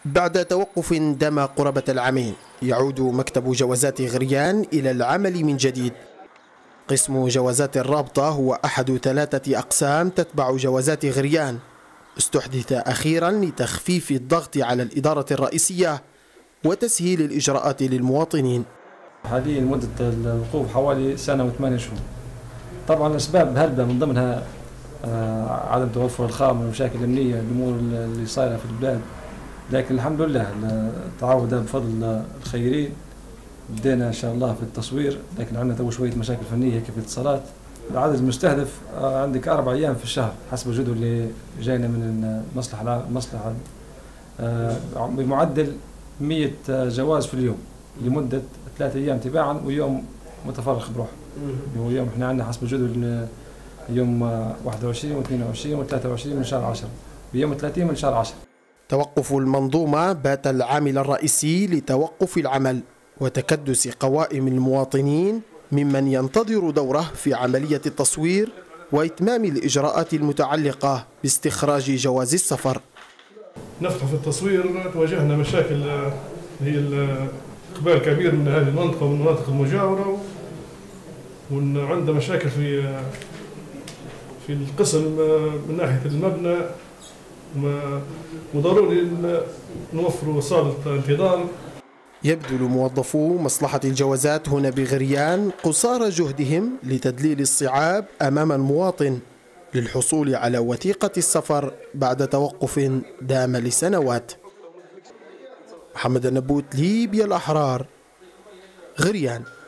بعد توقف دام قرابة العامين، يعود مكتب جوازات غريان إلى العمل من جديد. قسم جوازات الرابطة هو أحد 3 أقسام تتبع جوازات غريان، استحدث أخيرا لتخفيف الضغط على الإدارة الرئيسية وتسهيل الإجراءات للمواطنين. حاليا مدة الوقوف حوالي 1 و8 شهور. طبعا الأسباب هلبة من ضمنها عدم توفر الخام والمشاكل الأمنية، الأمور اللي صايرة في البلاد، لكن الحمد لله التعاون ده بفضل الخيرين. بدينا إن شاء الله في التصوير، لكن عندنا تو شوية مشاكل فنية في الاتصالات. العدد المستهدف عندك 4 أيام في الشهر حسب الجدول اللي جاينا من المصلحة بمعدل 100 جواز في اليوم لمدة 3 أيام تباعا ويوم متفرغ بروحه. هو يوم احنا عندنا حسب الجدول يوم 21 و22 و23 من شهر 10 ويوم 30 من شهر 10. توقف المنظومة بات العامل الرئيسي لتوقف العمل وتكدس قوائم المواطنين ممن ينتظر دوره في عملية التصوير وإتمام الإجراءات المتعلقة باستخراج جواز السفر. نفتح في التصوير تواجهنا مشاكل، هي إقبال كبير من هذه المنطقة ومن المناطق المجاورة، وعندنا مشاكل في القسم من ناحية المبنى، وضروري نوفروا صالة انتظار. يبذل موظفو مصلحة الجوازات هنا بغريان قصارى جهدهم لتدليل الصعاب أمام المواطن للحصول على وثيقة السفر بعد توقف دام لسنوات. محمد النبوت، ليبيا الأحرار، غريان.